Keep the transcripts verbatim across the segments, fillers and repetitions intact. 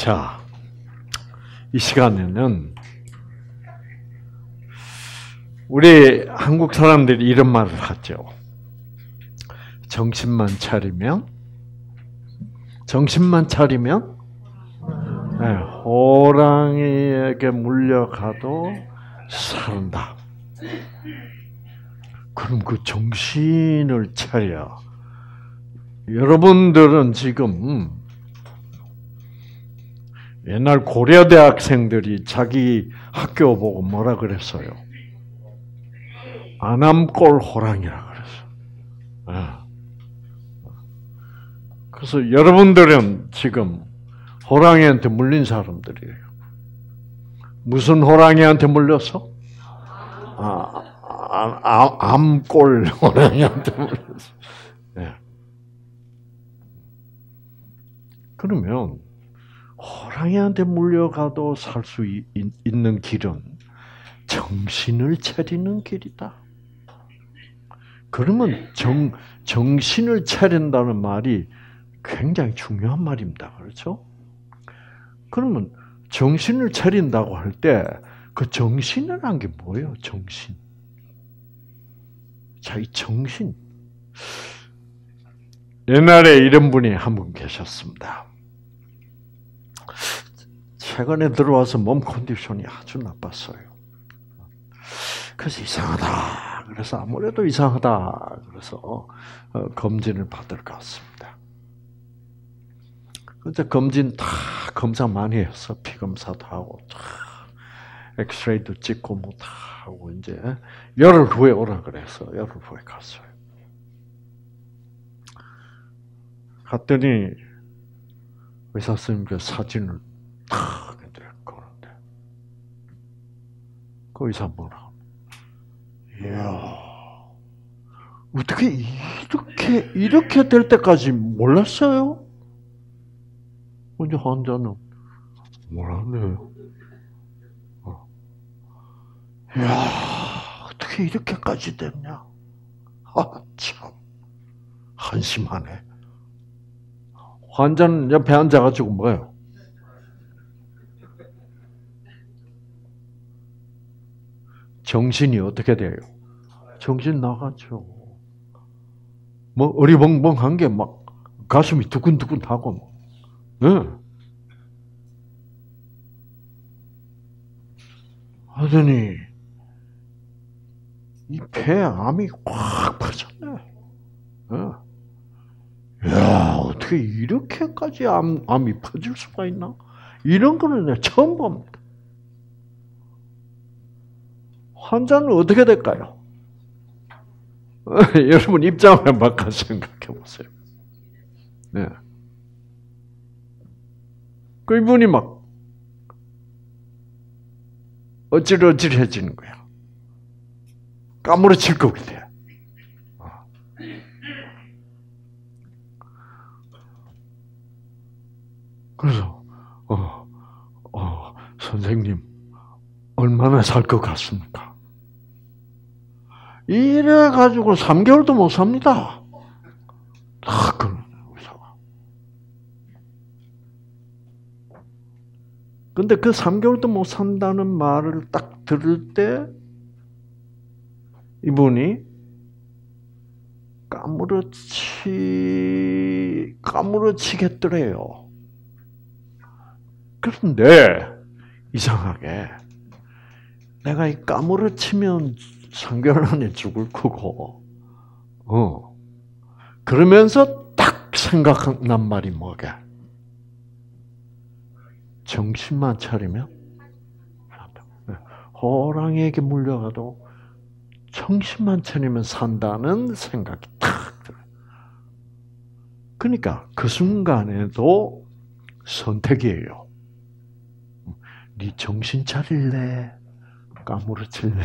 자, 이 시간에는 우리 한국 사람들이 이런 말을 하죠. 정신만 차리면, 정신만 차리면, 네, 호랑이에게 물려가도 산다. 그럼 그 정신을 차려. 여러분들은 지금 옛날 고려대 학생들이 자기 학교 보고 뭐라 그랬어요? 아남골 호랑이라 그랬어. 그래서 여러분들은 지금 호랑이한테 물린 사람들이에요. 무슨 호랑이한테 물렸어? 아, 아, 아 암골 호랑이한테 물렸어. 네. 그러면 호랑이한테 물려가도 살 수 있는 길은 정신을 차리는 길이다. 그러면 정, 정신을 차린다는 말이 굉장히 중요한 말입니다. 그렇죠? 그러면 정신을 차린다고 할 때 그 정신이라는 게 뭐예요? 정신. 자, 이 정신. 옛날에 이런 분이 한 분 계셨습니다. 최근에 들어와서 몸 컨디션이 아주 나빴어요. 그래서 이상하다. 그래서 아무래도 이상하다. 그래서 검진을 받으러 갔습니다. 그래서 검진 다 검사 많이 했어. 피 검사도 하고, 엑스레이도 찍고 뭐 다 하고 이제 열흘 후에 오라 그래서 열흘 후에 갔어요. 갔더니 의사 선생님께 사진을 탁 거는데 그 의사 뭐라? 이야, 어떻게 이렇게 이렇게 될 때까지 몰랐어요? 근데 환자는 몰랐네요. 어. 이야, 어떻게 이렇게까지 됐냐? 아, 참 한심하네. 환자는 옆에 앉아가지고 뭐예요? 정신이 어떻게 돼요? 정신 나가죠. 뭐 어리벙벙한 게 막 가슴이 두근두근하고 뭐. 네. 하더니 이 폐에 암이 꽉 퍼졌네. 네. 야, 어떻게 이렇게까지 암, 암이 퍼질 수가 있나? 이런 거는 내가 처음 봅니다. 환자는 어떻게 될까요? 여러분 입장을 바꿔 생각해 보세요. 네. 그 이분이 막 어질어질해지는 거야. 까무러칠 것 같아. 그래서 어, 어, 선생님 얼마나 살 것 같습니까? 이래 가지고 삼 개월도 못 삽니다. 아, 그런 의사가. 근데 그 삼 개월도 못 산다는 말을 딱 들을 때 이분이 까무러치 까무러치겠더래요. 그런데 이상하게 내가 이 까무러치면 삼 개월 안에 죽을 거고, 어. 그러면서 딱 생각난 말이 뭐게? 정신만 차리면, 호랑이에게 물려가도 정신만 차리면 산다는 생각이 딱 들어요. 그러니까 그 순간에도 선택이에요. 네 정신 차릴래? 까무러칠래?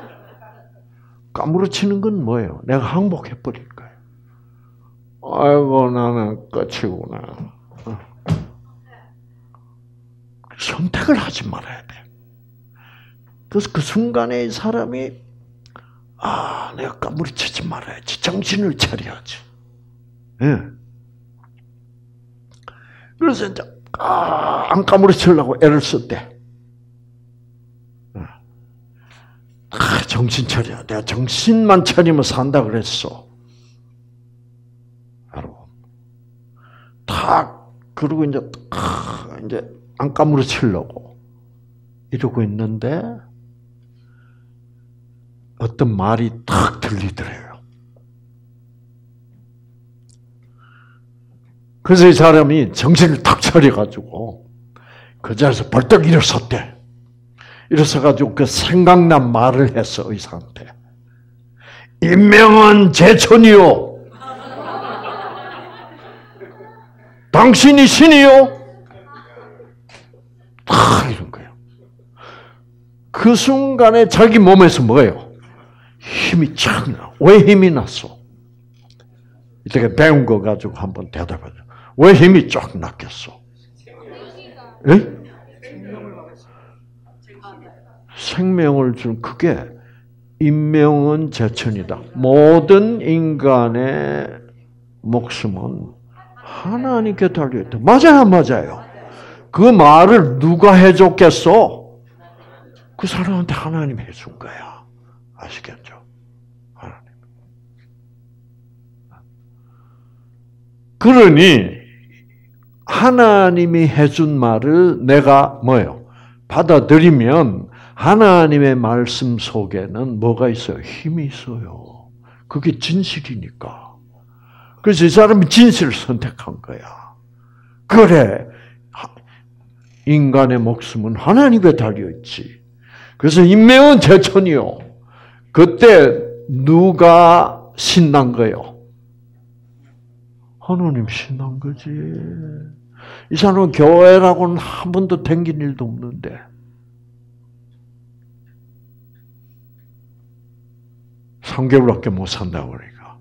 까무러치는 건 뭐예요? 내가 항복해버릴 거예요. 아이고, 나는 끝이구나. 선택을 하지 말아야 돼. 그래서 그 순간에 이 사람이, 아, 내가 까무러치지 말아야지. 정신을 차려야지. 예. 그래서 이제 아, 안 까무러치려고 애를 썼대. 아, 정신 차려. 내가 정신만 차리면 산다 그랬어. 여러분. 탁, 그러고 이제, 탁, 이제 안 까무러치려고 이러고 있는데, 어떤 말이 탁 들리더래요. 그래서 이 사람이 정신을 탁 차려가지고, 그 자리에서 벌떡 일어섰대. 일어서가지고 그 생각난 말을 했어, 의사한테. 인명은 제천이요. 당신이 신이요. 다 이런 거예요. 그 순간에 자기 몸에서 뭐예요? 힘이 착 나. 왜 힘이 났어? 이렇게 배운 거 가지고 한번 대답하죠. 왜 힘이 쫙 났겠어? 예? 생명을 준 그게 인명은 제천이다. 모든 인간의 목숨은 하나님께 달려있다. 맞아요, 맞아요. 그 말을 누가 해줬겠어? 그 사람한테 하나님이 해준 거야. 아시겠죠? 하나님. 그러니 하나님이 해준 말을 내가 뭐예요? 받아들이면 하나님의 말씀 속에는 뭐가 있어요? 힘이 있어요. 그게 진실이니까. 그래서 이 사람이 진실을 선택한 거야. 그래. 인간의 목숨은 하나님께 달려있지. 그래서 인명은 제천이요. 그때 누가 신난 거예요? 하나님 신난 거지. 이 사람은 교회라고는 한 번도 댕긴 일도 없는데. 삼 개월밖에 못 산다고 그러니까.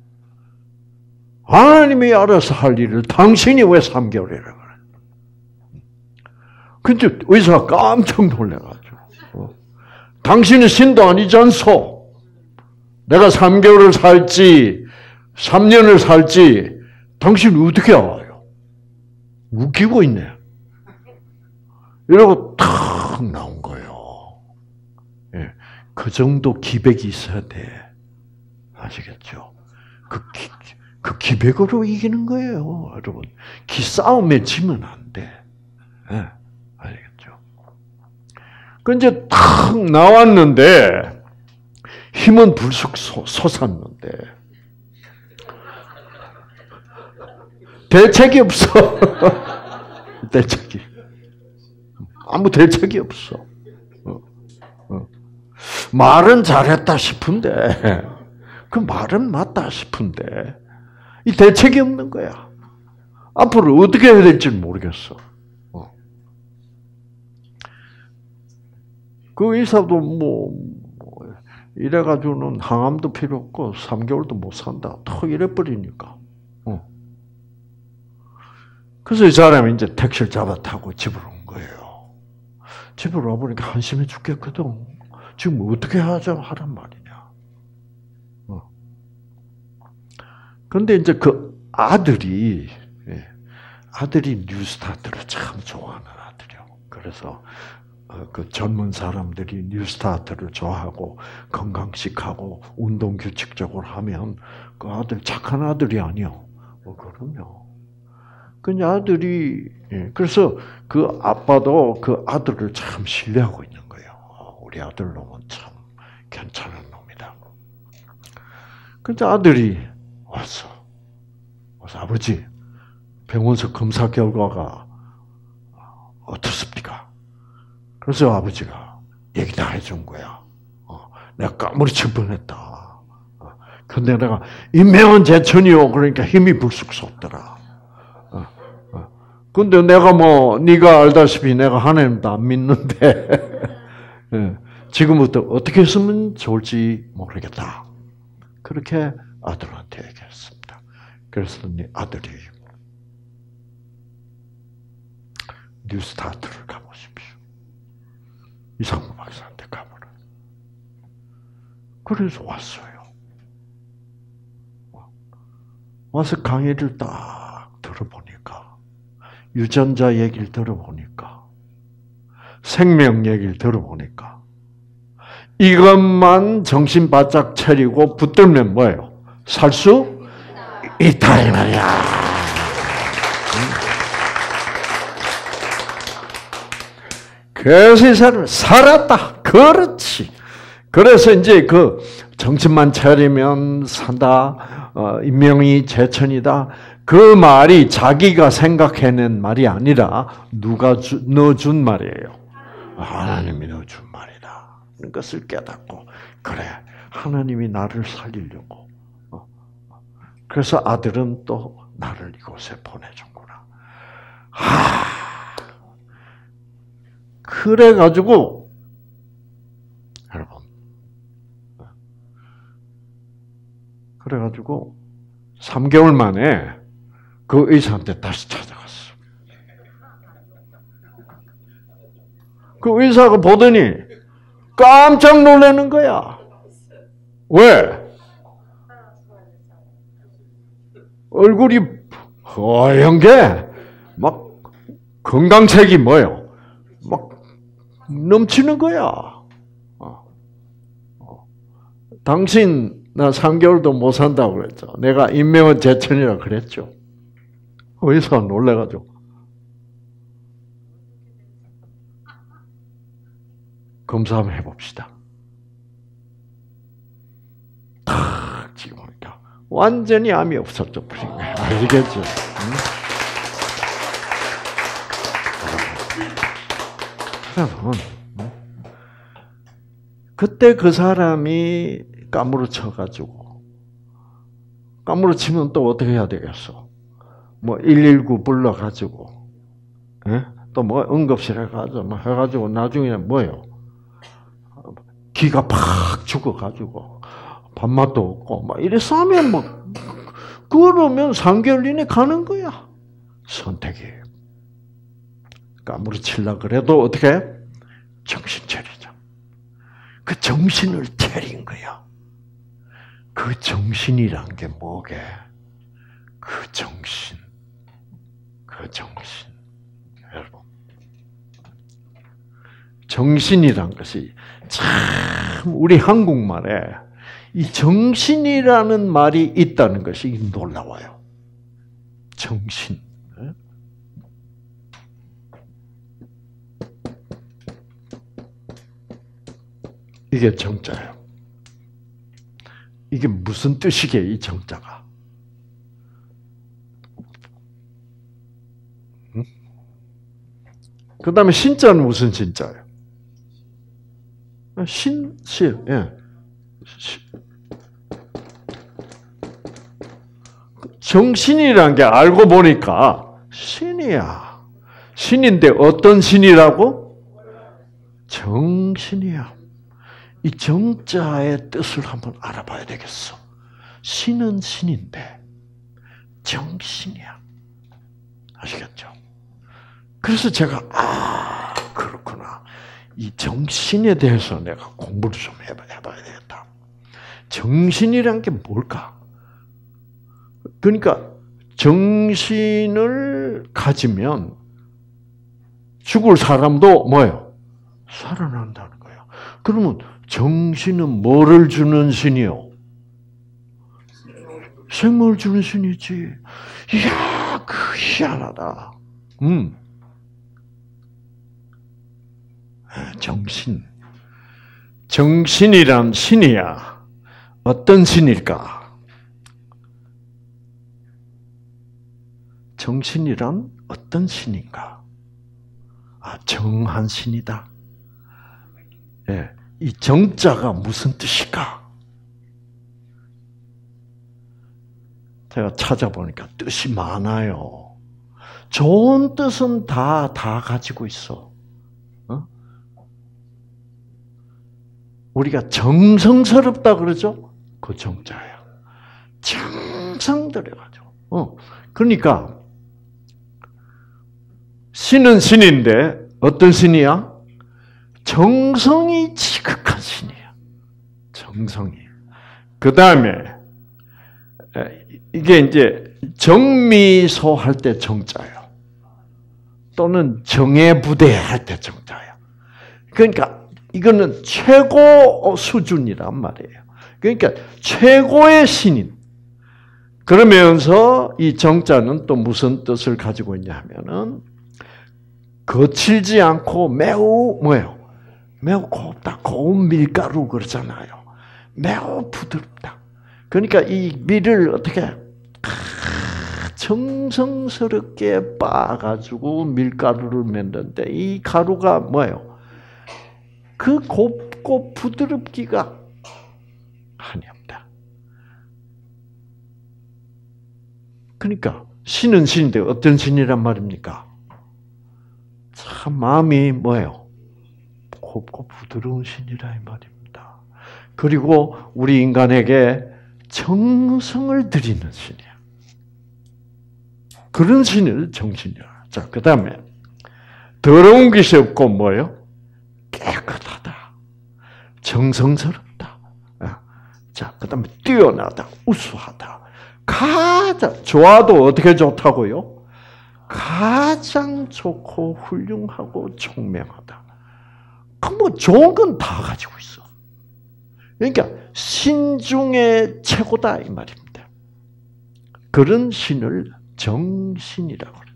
하나님이 알아서 할 일을 당신이 왜 삼 개월이라고 그래? 근데 의사가 깜짝 놀래가지고. 어. 당신은 신도 아니지 않소? 내가 삼 개월을 살지, 삼 년을 살지, 당신이 어떻게 알아요? 웃기고 있네. 이러고 탁 나온 거예요. 예. 그 정도 기백이 있어야 돼. 아시겠죠? 그, 기, 그 기백으로 이기는 거예요, 여러분. 기싸움에 지면 안 돼. 네, 아시겠죠? 그 이제 탁 나왔는데, 힘은 불쑥 솟, 솟았는데, 대책이 없어. 대책이. 아무 대책이 없어. 어, 어. 말은 잘했다 싶은데, 그 말은 맞다 싶은데 이 대책이 없는 거야. 앞으로 어떻게 해야 될지 모르겠어. 어. 그 의사도 뭐, 뭐 이래가지고는 항암도 필요 없고 삼 개월도 못 산다. 턱 이래버리니까. 어. 그래서 이 사람이 이제 택시를 잡아 타고 집으로 온 거예요. 집으로 와보니까 한심해 죽겠거든. 지금 어떻게 하자 하란 말이야. 그런데 이제 그 아들이, 아들이 뉴스타트를 참 좋아하는 아들이요. 그래서 그 젊은 사람들이 뉴스타트를 좋아하고 건강식하고 운동 규칙적으로 하면 그 아들 착한 아들이 아니요. 뭐 그럼요. 그 아들이, 그래서 그 아빠도 그 아들을 참 신뢰하고 있는 거예요. 우리 아들 놈은 참 괜찮은 놈이다. 근데 아들이 왔어. 그래서 아버지, 병원에서 검사 결과가 어떻습니까? 그래서 아버지가 얘기 다 해준 거야. 어, 내가 까무러칠 뻔했다. 어, 근데 내가 인명은 제천이요. 그러니까 힘이 불쑥 솟더라. 어, 어. 근데 내가 뭐 네가 알다시피 내가 하나님도 안 믿는데 예, 지금부터 어떻게 했으면 좋을지 모르겠다. 그렇게 아들한테 얘기했습니다. 그래서 아들이 뉴스타트를 가보십시오. 이상무 박사한테 가보라. 그래서 왔어요. 와서 강의를 딱 들어보니까 유전자 얘기를 들어보니까, 생명 얘기를 들어보니까, 이것만 정신 바짝 차리고 붙들면 뭐예요? 살 수 있다, 이 말이야. 그래서 이 사람은 살았다. 그렇지. 그래서 이제 그 정신만 차리면 산다. 어, 인명이 제천이다. 그 말이 자기가 생각해낸 말이 아니라 누가 주, 넣어준 말이에요. 하나님이 넣어준 말이다. 그것을 깨닫고 그래. 하나님이 나를 살리려고. 어. 그래서 아들은 또 나를 이곳에 보내준구나. 하. 그래가지고 여러분 그래가지고 삼 개월 만에 그 의사한테 다시 찾아갔어. 그 의사가 보더니 깜짝 놀라는 거야. 왜? 얼굴이 허연 게 막 건강책이 뭐예요? 막 넘치는 거야. 어. 어. 당신 나 삼 개월도 못 산다고 그랬죠. 내가 인명은 제천이라고 그랬죠. 의사가 놀래가지고 검사 한번 해봅시다. 탁 지금 보니까 완전히 암이 없어져 버린 거야. 아시겠죠? 응? 여러분, 그때 그 사람이 까무러 쳐가지고, 까무러 치면 또 어떻게 해야 되겠어? 뭐, 일일구 불러가지고, 예? 또 뭐, 응급실에 가서, 뭐, 해가지고, 나중에 뭐예요? 기가 팍 죽어가지고, 밥맛도 없고, 막 이래서 하면 뭐, 그러면 삼 개월 이내 가는 거야. 선택이. 까무러 치려고 그래도 어떻게? 정신 차리자. 그 정신을 차린 거야. 그 정신이란 게 뭐게? 그 정신. 그 정신. 여러분. 정신이란 것이 참 우리 한국말에 이 정신이라는 말이 있다는 것이 놀라워요. 정신. 이게 정자예요. 이게 무슨 뜻이게, 이 정자가? 응? 그 다음에 신자는 무슨 신자예요? 신, 실, 예. 정신이란 게 알고 보니까 신이야. 신인데 어떤 신이라고? 정신이야. 이 정자의 뜻을 한번 알아봐야 되겠어. 신은 신인데 정신이야. 아시겠죠? 그래서 제가 아 그렇구나. 이 정신에 대해서 내가 공부를 좀 해봐야 되겠다. 정신이란 게 뭘까? 그러니까 정신을 가지면 죽을 사람도 뭐예요? 살아난다는 거예요. 그러면 정신은 뭐를 주는 신이요? 생명을 주는 신이지. 이야, 그 희한하다. 음. 정신. 정신이란 신이야. 어떤 신일까? 정신이란 어떤 신인가? 아, 정한 신이다. 예. 이 정자가 무슨 뜻일까? 제가 찾아보니까 뜻이 많아요. 좋은 뜻은 다, 다 가지고 있어. 어? 우리가 정성스럽다 그러죠? 그 정자야. 정성 들여가지고. 어. 그러니까, 신은 신인데, 어떤 신이야? 정성이 지극한 신이야. 정성이. 그 다음에 이게 이제 정미소 할 때 정자예요. 또는 정예부대할 때 정자야. 그러니까 이거는 최고 수준이란 말이에요. 그러니까 최고의 신인. 그러면서 이 정자는 또 무슨 뜻을 가지고 있냐 하면은 거칠지 않고 매우 뭐예요? 매우 곱다. 고운 밀가루 그러잖아요. 매우 부드럽다. 그러니까 이 밀을 어떻게 정성스럽게 빻아가지고 밀가루를 만드는데 이 가루가 뭐예요? 그 곱고 부드럽기가 한이 없다. 그러니까 신은 신인데 어떤 신이란 말입니까? 참 마음이 뭐예요? 곱고 부드러운 신이라 이 말입니다. 그리고 우리 인간에게 정성을 드리는 신이야. 그런 신을 정신이야. 자, 그 다음에 더러운 것이 없고 뭐예요? 깨끗하다. 정성스럽다. 자, 그 다음에 뛰어나다. 우수하다. 가장 좋아도 어떻게 좋다고요? 가장 좋고 훌륭하고 총명하다. 그 뭐 좋은 건 다 가지고 있어. 그러니까 신 중에 최고다 이 말입니다. 그런 신을 정신이라고 그래요.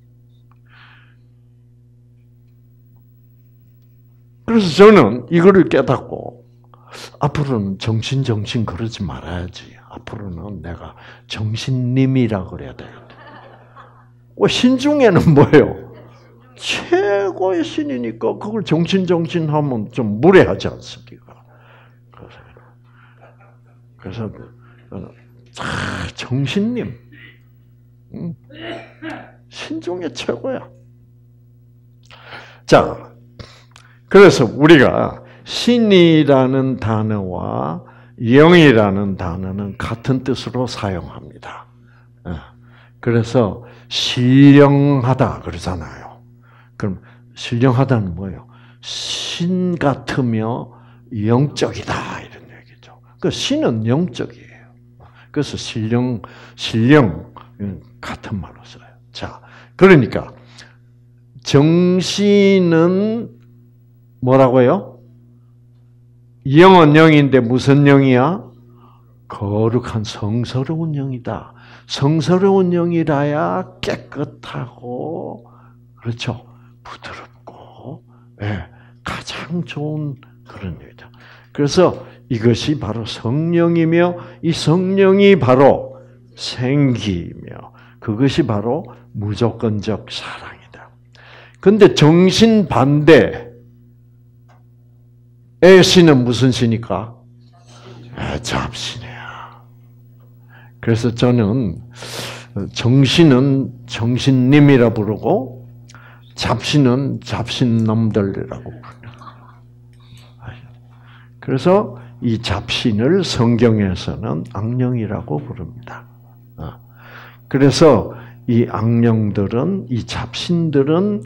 그래서 저는 이거를 깨닫고 앞으로는 정신 정신 그러지 말아야지. 앞으로는 내가 정신님이라고 그래야 되겠다. 신 중에는 뭐예요? 최고의 신이니까 그걸 정신 정신 하면 좀 무례하지 않습니까? 그래서 아, 정신님, 응? 신 중에 최고야. 자, 그래서 우리가 신이라는 단어와 영이라는 단어는 같은 뜻으로 사용합니다. 그래서 신령하다 그러잖아요. 그럼 신령하다는 뭐예요? 신 같으며 영적이다 이런 얘기죠. 그 신은 영적이에요. 그래서 신령, 신령 같은 말로 써요. 자, 그러니까 정신은 뭐라고요? 영은 영인데 무슨 영이야? 거룩한 성스러운 영이다. 성스러운 영이라야 깨끗하고 그렇죠. 부드럽고 네, 가장 좋은 그런 영이다. 그래서 이것이 바로 성령이며 이 성령이 바로 생기며 그것이 바로 무조건적 사랑이다. 근데 정신 반대의 신은 무슨 신일까? 잡신이야. 그래서 저는 정신은 정신님이라 부르고 잡신은 잡신놈들이라고 부르요. 그래서 이 잡신을 성경에서는 악령이라고 부릅니다. 그래서 이 악령들은 이 잡신들은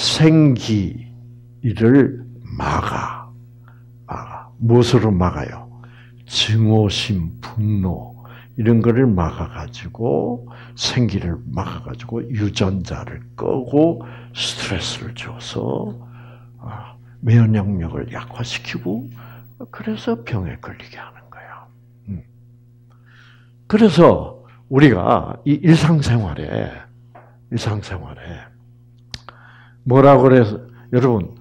생기를 막아. 막아. 무엇으로 막아요? 증오심, 분노 이런 거를 막아가지고 생기를 막아가지고 유전자를 끄고 스트레스를 줘서 면역력을 약화시키고 그래서 병에 걸리게 하는 거야. 그래서 우리가 이 일상생활에 일상생활에 뭐라고 그래서 여러분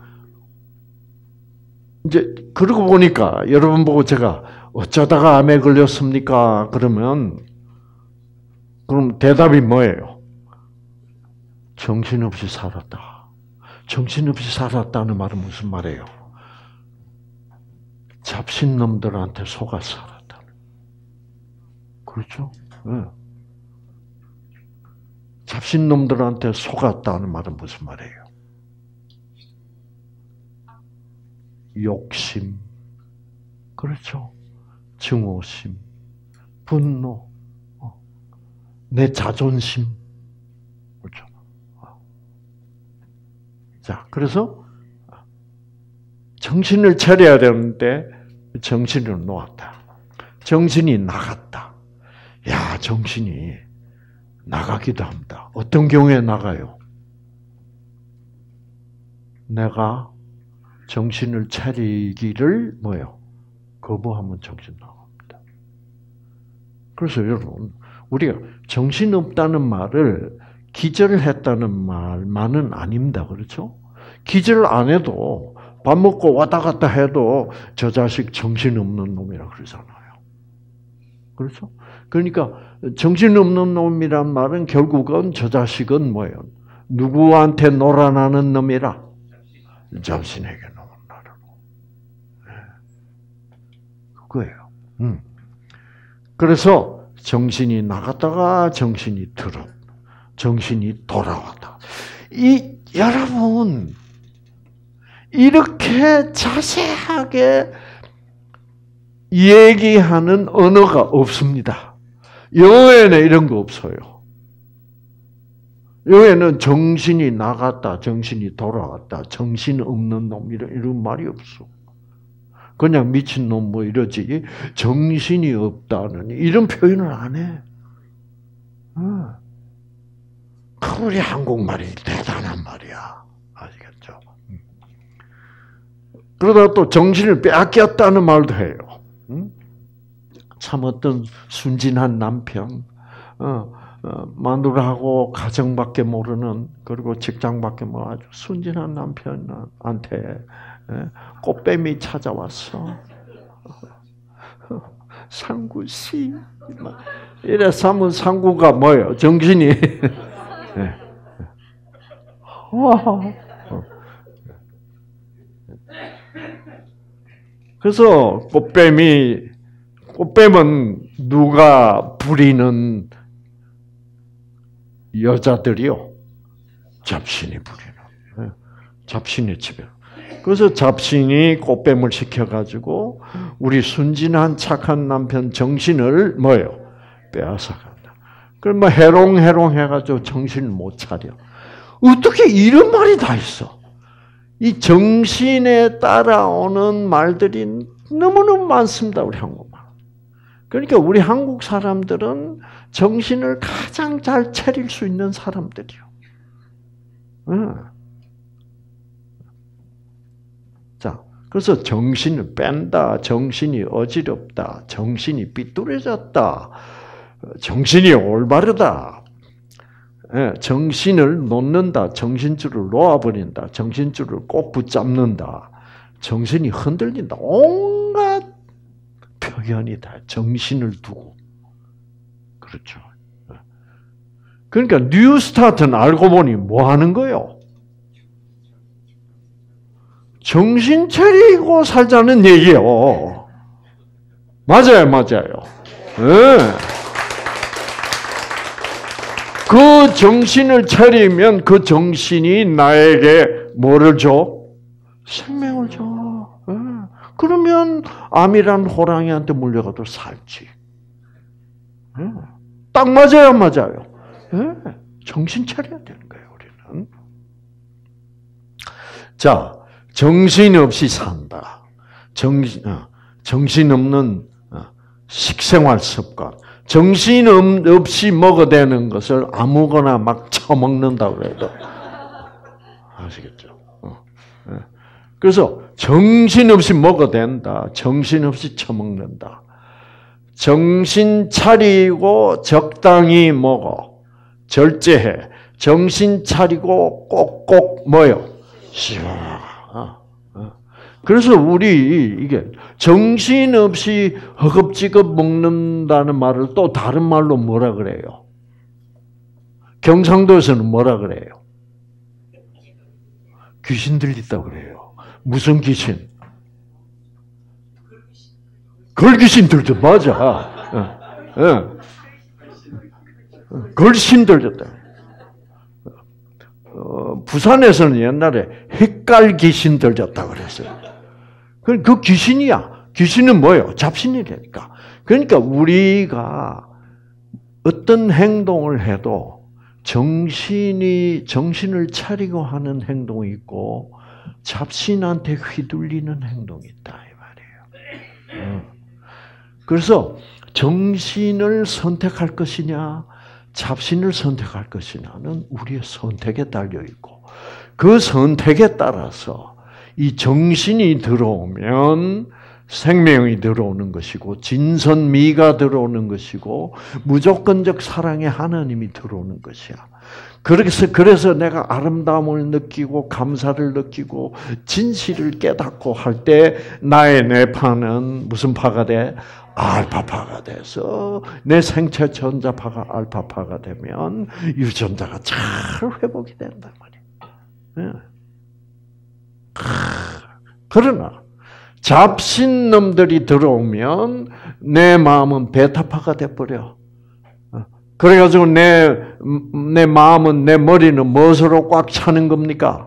이제 그러고 보니까 여러분 보고 제가 어쩌다가 암에 걸렸습니까? 그러면 그럼 대답이 뭐예요? 정신없이 살았다. 정신없이 살았다는 말은 무슨 말이에요? 잡신놈들한테 속아 살았다. 그렇죠? 네. 잡신놈들한테 속았다는 말은 무슨 말이에요? 욕심, 그렇죠? 증오심, 분노, 내 자존심, 그렇죠? 자, 그래서 정신을 차려야 되는데 정신을 놓았다. 정신이 나갔다. 야, 정신이 나가기도 합니다. 어떤 경우에 나가요? 내가 정신을 차리기를 뭐요? 거부하면 정신 나갑니다. 그래서 여러분, 우리가 정신 없다는 말을 기절했다는 말만은 아닙니다. 그렇죠? 기절 안 해도 밥 먹고 왔다 갔다 해도 저 자식 정신없는 놈이라 그러잖아요. 그렇죠? 그러니까 정신없는 놈이란 말은 결국은 저 자식은 뭐예요? 누구한테 놀아나는 놈이라? 자신에게 놀아나는 놈. 그거예요. 음. 그래서 정신이 나갔다가 정신이 들었, 정신이 돌아왔다. 이 여러분 이렇게 자세하게 얘기하는 언어가 없습니다. 영어에는 이런 거 없어요. 영어에는 정신이 나갔다, 정신이 돌아왔다, 정신 없는 놈 이런, 이런 말이 없어. 그냥 미친 놈 뭐 이러지 정신이 없다는 이런 표현을 안 해. 어. 우리 한국말이 대단한 말이야. 아시겠죠? 그러다가 또 정신을 빼앗겼다는 말도 해요. 참 어떤 순진한 남편, 어, 어, 마누라하고 가정밖에 모르는, 그리고 직장밖에 모르는 아주 순진한 남편한테 예, 꽃뱀이 찾아왔어. 상구 씨, 이래 사면 상구가 뭐예요? 정신이. 예. 그래서 꽃뱀이, 꽃뱀은 누가 부리는 여자들이요? 잡신이 부리는. 잡신의 집에. 그래서 잡신이 꽃뱀을 시켜가지고 우리 순진한 착한 남편 정신을 뭐예요? 빼앗아간다. 그럼 뭐 해롱해롱 해가지고 정신을 못 차려. 어떻게 이런 말이 다 있어? 이 정신에 따라오는 말들이 너무너무 많습니다. 우리 한국말. 그러니까 우리 한국 사람들은 정신을 가장 잘 차릴 수 있는 사람들이요. 응. 자, 그래서 정신을 뺀다, 정신이 어지럽다, 정신이 삐뚤어졌다, 정신이 올바르다, 정신을 놓는다, 정신줄을 놓아버린다, 정신줄을 꼭 붙잡는다, 정신이 흔들린다, 온갖 표현이 다 정신을 두고. 그렇죠. 그러니까 뉴스타트는 알고 보니 뭐 하는 거예요? 정신 차리고 살자는 얘기예요. 맞아요, 맞아요. 네. 그 정신을 차리면 그 정신이 나에게 뭐를 줘? 생명을 줘. 네. 그러면 암이란 호랑이한테 물려가도 살지. 네. 딱 맞아요, 맞아요. 네. 정신 차려야 되는 거예요, 우리는. 자, 정신 없이 산다. 정신, 정신 없는 식생활 습관. 정신 없이 먹어대는 것을 아무거나 막 처먹는다고 해도. 아시겠죠? 그래서 정신 없이 먹어댄다. 정신 없이 처먹는다. 정신 차리고 적당히 먹어. 절제해. 정신 차리고 꼭꼭 뭐요? 쉬어. 그래서 우리 이게 정신없이 허겁지겁 먹는다는 말을 또 다른 말로 뭐라 그래요? 경상도에서는 뭐라 그래요? 귀신 들린다고 그래요. 무슨 귀신? 걸귀신 들죠. 맞아. 걸신 들렸다. 어, 부산에서는 옛날에 헷갈 귀신 들렸다고 그랬어요. 그 귀신이야. 귀신은 뭐예요? 잡신이라니까. 그러니까 우리가 어떤 행동을 해도 정신이, 정신을 차리고 하는 행동이 있고 잡신한테 휘둘리는 행동이 있다, 이 말이에요. 그래서 정신을 선택할 것이냐, 잡신을 선택할 것이냐는 우리의 선택에 달려 있고, 그 선택에 따라서 이 정신이 들어오면 생명이 들어오는 것이고 진선미가 들어오는 것이고 무조건적 사랑의 하나님이 들어오는 것이야. 그래서 그래서 내가 아름다움을 느끼고 감사를 느끼고 진실을 깨닫고 할 때 나의 뇌파는 무슨 파가 돼? 알파파가 돼서 내 생체 전자파가 알파파가 되면 유전자가 잘 회복이 된단 말이야. 그러나 잡신놈들이 들어오면 내 마음은 베타파가 돼버려. 그래가지고 내, 내 마음은, 내 머리는 무엇으로 꽉 차는 겁니까?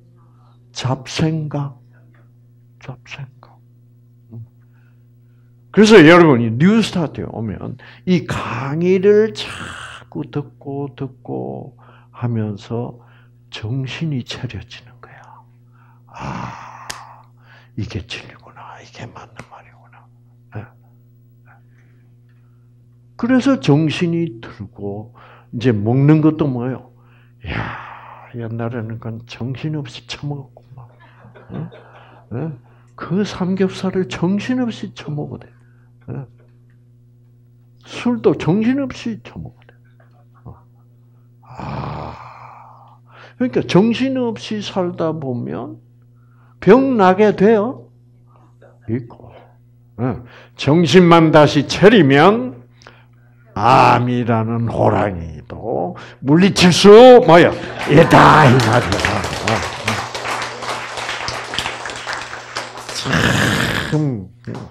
잡생각. 잡생각. 그래서 여러분이 뉴스타트에 오면 이 강의를 자꾸 듣고 듣고 하면서 정신이 차려지는 거야. 아, 이게 진리구나. 이게 맞는 말이구나. 네. 그래서 정신이 들고 이제 먹는 것도 뭐예요? 야, 옛날에는 그건 정신없이 처먹었구만. 네? 네? 그 삼겹살을 정신없이 처먹어대. 네? 술도 정신없이 처먹어대. 아, 그러니까 정신없이 살다 보면 병 나게 돼요. 있고. 네. 정신만 다시 차리면 암이라는 호랑이도 물리칠 수 뭐요? 있다 이 말이야. 참.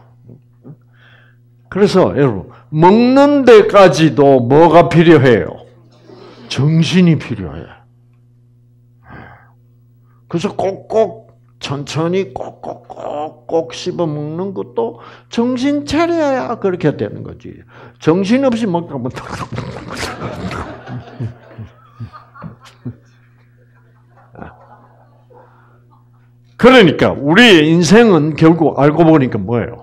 그래서 여러분 먹는 데까지도 뭐가 필요해요? 정신이 필요해. 그래서 꼭꼭 천천히 꼭꼭꼭꼭 씹어 먹는 것도 정신 차려야 그렇게 되는 거지. 정신 없이 먹다 보면 그러니까 우리의 인생은 결국 알고 보니까 뭐예요?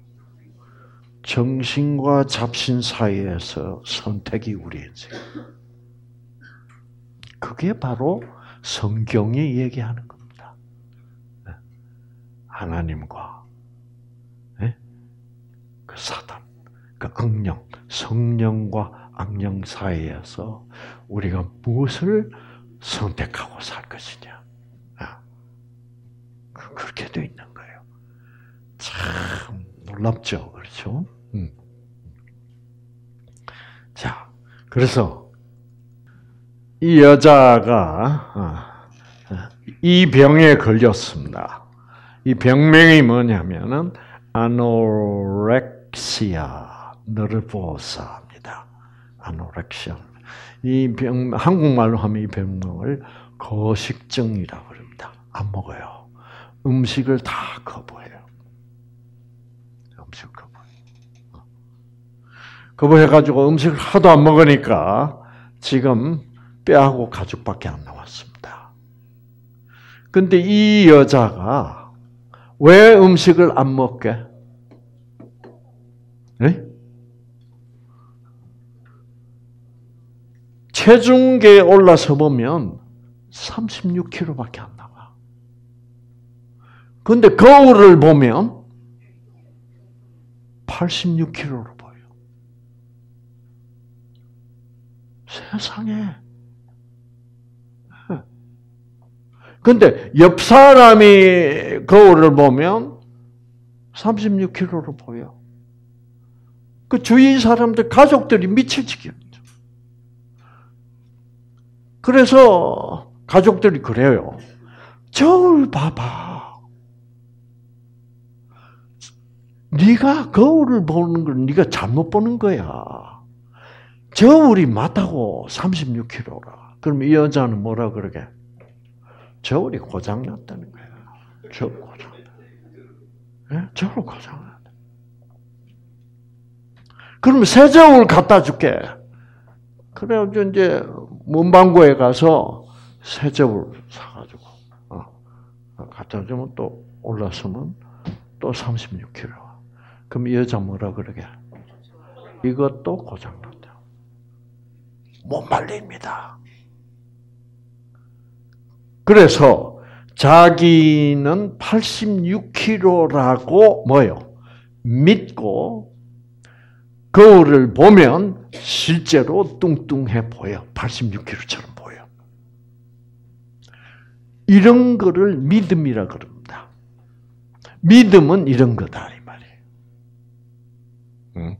정신과 잡신 사이에서 선택이 우리 인생. 그게 바로 성경이 얘기하는 겁니다. 하나님과 그 사단, 그 악령, 성령과 악령 사이에서 우리가 무엇을 선택하고 살 것이냐. 그렇게 되어 있는 거예요. 참 놀랍죠, 그렇죠? 음. 자, 그래서 이 여자가 이 병에 걸렸습니다. 이 병명이 뭐냐면은 아노렉시아 너르보사입니다. 아노렉시아. 이 병, 한국말로 하면 이 병명을 거식증이라고 합니다. 안 먹어요. 음식을 다 거부해요. 음식 거부. 거부해가지고 음식을 하도 안 먹으니까 지금 뼈하고 가죽밖에 안 남았습니다. 근데 이 여자가 왜 음식을 안 먹게? 네? 체중계에 올라서 보면 삼십육 킬로그램밖에 안 나와. 근데 거울을 보면 팔십육 킬로그램로 보여. 세상에. 근데 옆 사람이 거울을 보면 삼십육 킬로그램로 보여. 그 주위 사람들, 가족들이 미칠 지경이죠. 그래서 가족들이 그래요. 저울 봐봐. 네가 거울을 보는 걸 네가 잘못 보는 거야. 저울이 맞다고 삼십육 킬로그램라. 그럼 이 여자는 뭐라 그러게? 저울이 고장났다는 거야. 저울 고장. 네? 저울 고장났다. 그러면 새 저울 갖다 줄게. 그래가지고 이제 문방구에 가서 새 저울 사가지고 어, 갖다 주면 또 올라서면 또 삼십육 킬로그램. 그럼 이 여자 뭐라 그러게? 이것도 고장났다. 못 말립니다. 그래서 자기는 팔십육 킬로그램라고 뭐요? 믿고 거울을 보면 실제로 뚱뚱해 보여. 팔십육 킬로그램처럼 보여. 이런 거를 믿음이라 그럽니다. 믿음은 이런 거다 이 말이에요. 응?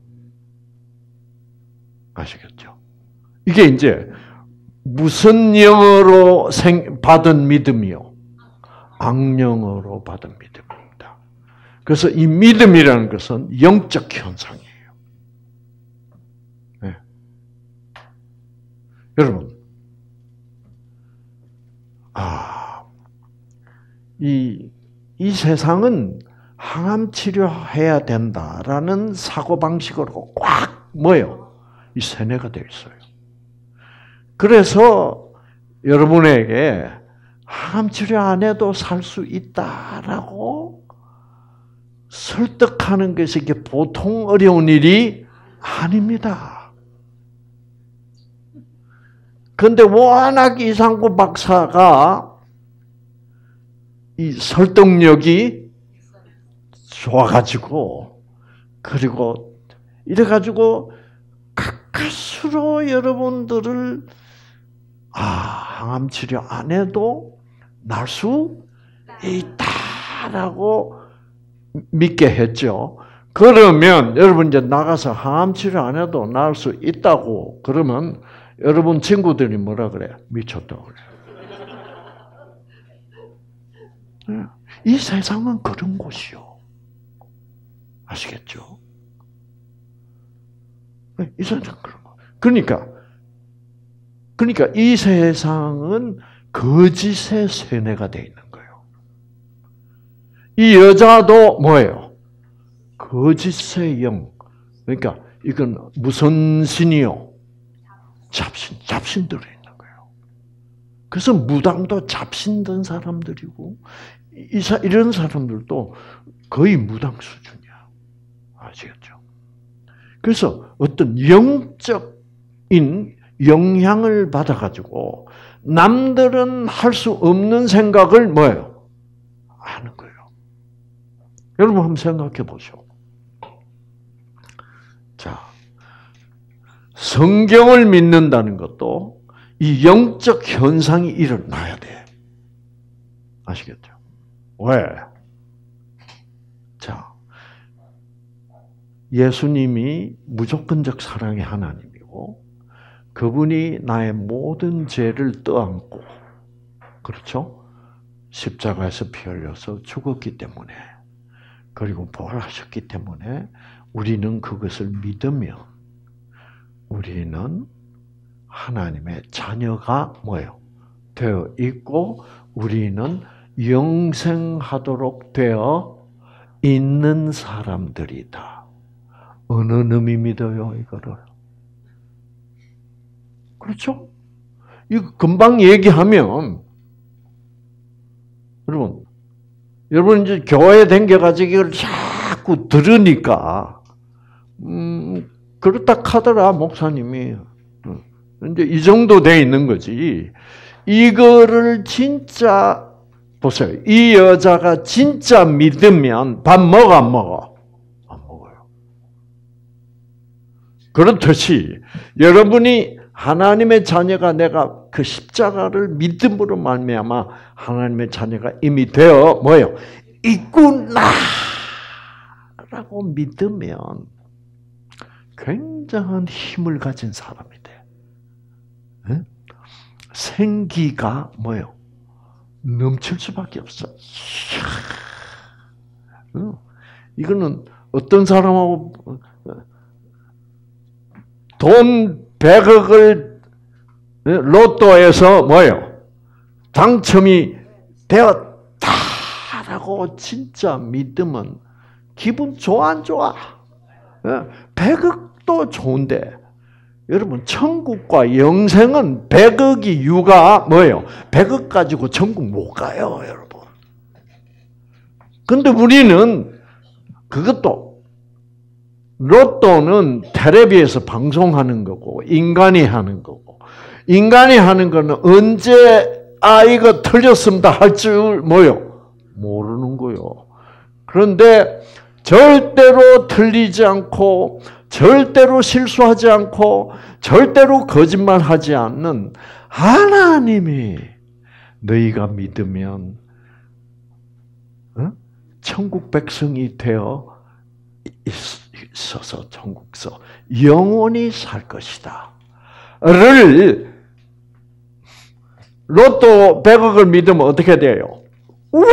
아시겠죠? 이게 이제 무슨 영어로 생, 받은 믿음이요? 악령으로 받은 믿음입니다. 그래서 이 믿음이라는 것은 영적 현상이에요. 네. 여러분, 아, 이, 이 세상은 항암 치료해야 된다라는 사고방식으로 꽉 뭐예요? 이 세뇌가 되어 있어요. 그래서 여러분에게 항암 치료 안 해도 살 수 있다라고 설득하는 것이 이게 보통 어려운 일이 아닙니다. 그런데 워낙 이상구 박사가 이 설득력이 좋아가지고 그리고 이래가지고 가까스로 여러분들을 아 항암 치료 안 해도 날 수 있다라고 믿게 했죠. 그러면 여러분 이제 나가서 항암 치료 안 해도 나을 수 있다고 그러면 여러분 친구들이 뭐라 그래? 미쳤다고 그래. 이 세상은 그런 곳이요. 아시겠죠? 이 세상은 그런 곳. 그러니까, 그러니까 이 세상은 거짓의 세뇌가 되어 있는 거예요. 이 여자도 뭐예요? 거짓의 영. 그러니까 이건 무슨 신이요? 잡신, 잡신 들어있는 거예요. 그래서 무당도 잡신 든 사람들이고, 이, 이런 사람들도 거의 무당 수준이야. 아시겠죠? 그래서 어떤 영적인 영향을 받아가지고, 남들은 할 수 없는 생각을 뭐예요? 하는 거예요. 여러분 한번 생각해 보시오. 자, 성경을 믿는다는 것도 이 영적 현상이 일어나야 돼. 아시겠죠? 왜? 자, 예수님이 무조건적 사랑의 하나님이고 그분이 나의 모든 죄를 떠안고 그렇죠? 십자가에서 피 흘려서 죽었기 때문에 그리고 부활하셨기 때문에 우리는 그것을 믿으면 우리는 하나님의 자녀가 뭐예요? 되어 있고 우리는 영생하도록 되어 있는 사람들이다. 어느 놈이 믿어요, 이거를? 그렇죠? 이거 금방 얘기하면 여러분, 여러분 이제 교회에 댕겨가지고 이걸 자꾸 들으니까 음, 그렇다 하더라 목사님이 이제 이 정도 돼 있는 거지. 이거를 진짜 보세요. 이 여자가 진짜 믿으면 밥 먹어 안 먹어? 안 먹어요. 그렇듯이 여러분이 하나님의 자녀가 내가 그 십자가를 믿음으로 말미암아 하나님의 자녀가 이미 되어 뭐요? 있구나라고 믿으면 굉장한 힘을 가진 사람이 돼. 네? 생기가 뭐요? 넘칠 수밖에 없어. 이거는 어떤 사람하고 돈 백억을 로또에서 뭐예요? 당첨이 되었다라고 진짜 믿으면 기분 좋아 안 좋아? 백억도 좋은데 여러분 천국과 영생은 백억이 유가 뭐예요? 백억 가지고 천국 못 가요, 여러분. 근데 우리는 그것도 로또는 텔레비에서 방송하는 거고 인간이 하는 거고 인간이 하는 거는 언제 아 이거 틀렸습니다 할 줄 뭐요? 모르는 거요. 그런데 절대로 틀리지 않고 절대로 실수하지 않고 절대로 거짓말하지 않는 하나님이 너희가 믿으면 어? 천국 백성이 되어 있어서 천국서 영원히 살 것이다. 를 로또 백억을 믿으면 어떻게 돼요? 우와!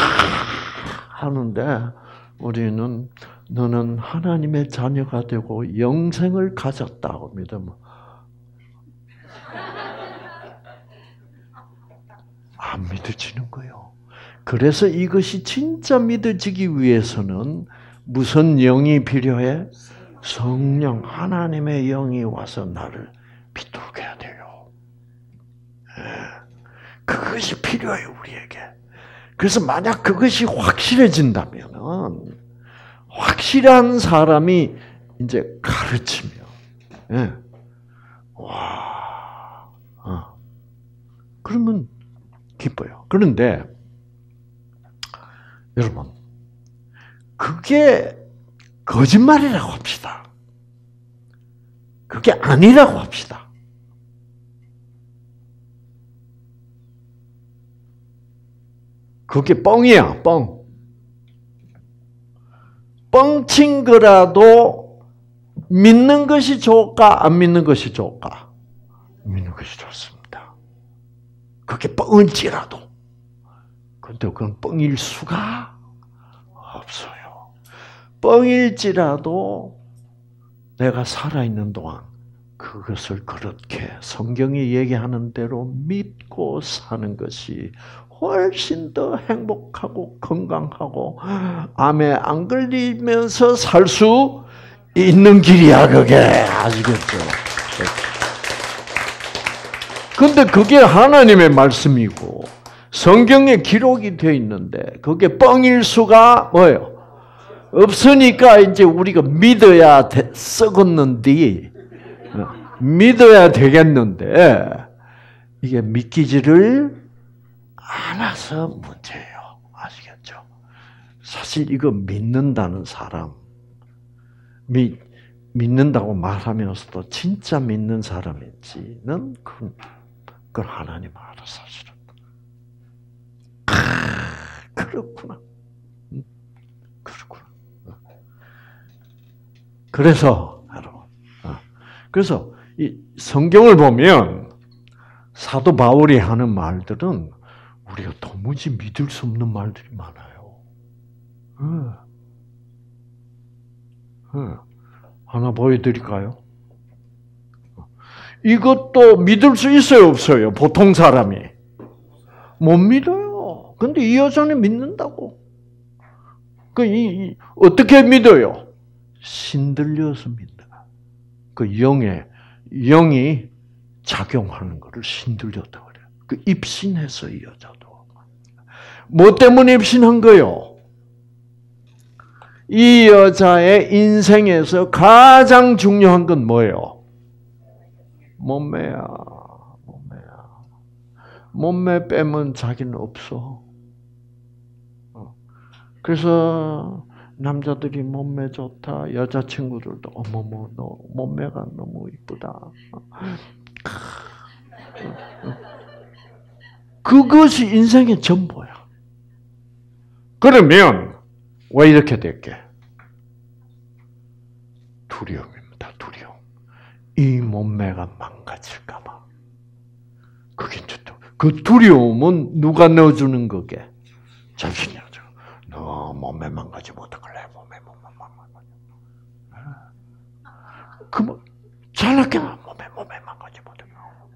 하는데 우리는 너는 하나님의 자녀가 되고 영생을 가졌다고 믿으면 안 믿어지는 거예요. 그래서 이것이 진짜 믿어지기 위해서는 무슨 영이 필요해? 성령, 하나님의 영이 와서 나를 비틀게 해야 돼요. 그것이 필요해요, 우리에게. 그래서 만약 그것이 확실해진다면, 확실한 사람이 이제 가르치면, 예. 와, 어. 그러면 기뻐요. 그런데, 여러분, 그게 거짓말이라고 합시다. 그게 아니라고 합시다. 그게 뻥이야, 뻥. 뻥친 거라도 믿는 것이 좋을까, 안 믿는 것이 좋을까? 믿는 것이 좋습니다. 그게 뻥일지라도. 근데 그건 뻥일 수가 없어요. 뻥일지라도 내가 살아있는 동안 그것을 그렇게 성경이 얘기하는 대로 믿고 사는 것이 훨씬 더 행복하고 건강하고 암에 안 걸리면서 살 수 있는 길이야, 그게. 아시겠죠? 근데 그게 하나님의 말씀이고 성경에 기록이 되어 있는데 그게 뻥일 수가 뭐예요? 없으니까 이제 우리가 믿어야 돼, 썩었는데 믿어야 되겠는데 이게 믿기지를 않아서 문제예요. 아시겠죠? 사실 이거 믿는다는 사람, 믿, 믿는다고 말하면서도 진짜 믿는 사람인지는 그건, 그건 하나님 알아, 사실은. 아, 그렇구나. 그렇구나. 그래서, 여러분, 그래서 이 성경을 보면 사도 바울이 하는 말들은 우리가 도무지 믿을 수 없는 말들이 많아요. 응. 응. 하나 보여드릴까요? 이것도 믿을 수 있어요, 없어요? 보통 사람이. 못 믿어요. 근데 이 여자는 믿는다고. 그, 이, 이, 어떻게 믿어요? 신들려서 믿는다. 그 영의, 영이 작용하는 것을 신들렸다 그래요. 그 입신해서 이 여자도. 뭐 때문에 입신한 거요? 이 여자의 인생에서 가장 중요한 건 뭐예요? 몸매야. 몸매야. 몸매 빼면 자기는 없어. 그래서 남자들이 몸매 좋다. 여자친구들도 어머머 너 몸매가 너무 이쁘다. 그것이 인생의 전부야. 그러면 왜 이렇게 될게? 두려움입니다. 두려움. 이 몸매가 망가질까 봐. 그게 그 두려움은 누가 넣어주는 거게? 자신이 하죠. 너 몸매 망가지면 어떡할래? 몸매 몸매 망가지. 그뭐 잘났게 몸매 몸매 망가지면 어떡해?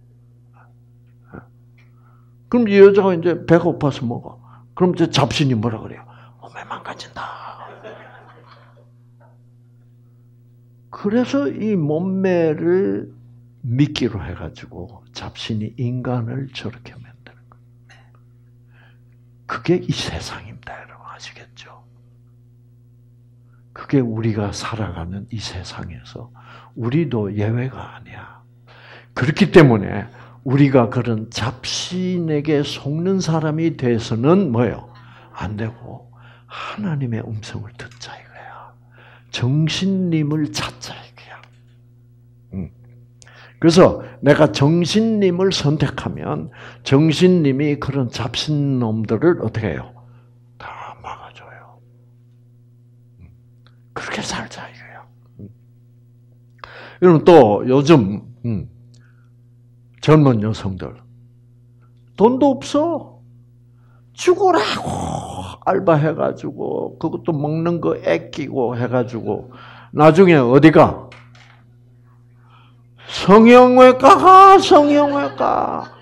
그럼 이 여자가 이제 배가 고파서 먹어. 그럼 이제 잡신이 뭐라 그래요? 몸매 망가진다. 그래서 이 몸매를 미끼로 해가지고 잡신이 인간을 저렇게 만드는 거예요. 그게 이 세상입니다, 여러분. 아시겠죠? 그게 우리가 살아가는 이 세상에서 우리도 예외가 아니야. 그렇기 때문에 우리가 그런 잡신에게 속는 사람이 돼서는 뭐예요? 안 되고 하나님의 음성을 듣자 이거야. 정신님을 찾자 이거야. 음. 그래서 내가 정신님을 선택하면 정신님이 그런 잡신놈들을 어떻게 해요? 다 막아줘요. 음. 그렇게 살자 이거야. 음. 여러분 또 요즘 음, 젊은 여성들 돈도 없어. 죽으라고 알바해가지고 그것도 먹는 거 아끼고 해가지고 나중에 어디가? 성형외과 가 성형외과.